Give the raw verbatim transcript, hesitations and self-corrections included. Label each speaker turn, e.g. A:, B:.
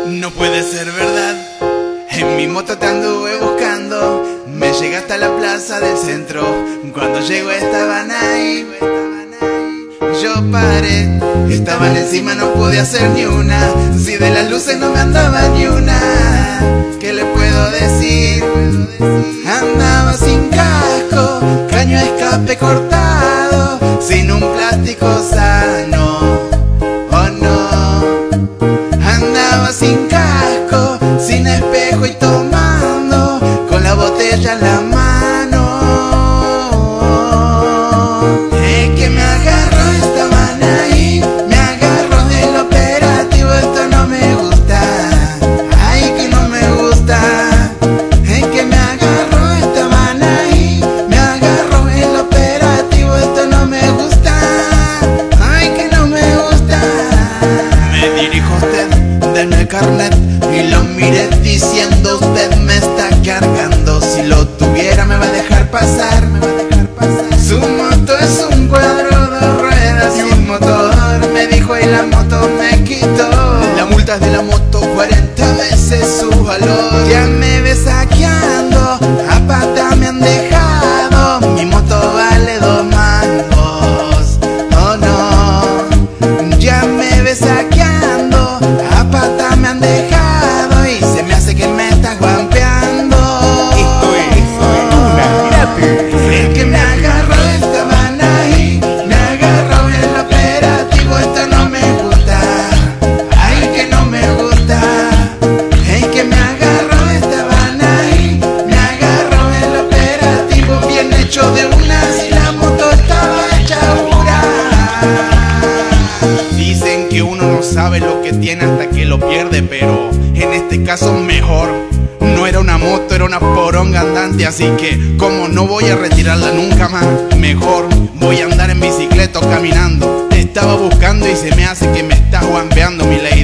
A: No puede ser verdad, en mi moto te anduve buscando. Me llegué hasta la plaza del centro, cuando llego estaban ahí. Yo paré, estaban encima, no pude hacer ni una. Si de las luces no me andaba ni una, ¿qué le puedo decir? Andaba sin casco, caño de escape cortado, sin un plástico sano, oh no. Andaba sin casco, sin espejo y tomando, con la botella en la mano. Es que me agarró, estaban ahí, me agarró del operativo, esto no me gusta, ay que no me gusta. Es que me agarró, estaban ahí, me agarró el operativo, esto no me gusta, ay que no me gusta. Me dirijo a usted, denme el carnet, y lo miré diciendo: usted me está cargando, si lo tuviera me va a dejar pasar, me va a dejar pasar. Su moto es un cuadro de ruedas y un motor, me dijo, y la moto me quitó. La multa es de la moto, cuarenta veces su valor. Ya me ves saqueando, a pata me han dejado, mi moto vale dos mangos, oh no. Ya me ves saqueando, a pata me han dejado, y se me hace que me estás guampeando.
B: Esto es una gratis.
A: Es que me agarró, estaban ahí, me agarró el operativo, esto no me gusta, ay que no me gusta. Es que me agarró, estaban ahí, me agarró el operativo, bien hecho de una, si la moto estaba hecha dura. Dicen que uno no sabe lo que tiene hasta que lo pierde, pero en este caso mejor. No era una moto, era una poronga andante, así que como no voy a retirarla nunca más, mejor voy a andar en bicicleta o caminando. Te estaba buscando y se me hace que me estás guambeando, mi ley.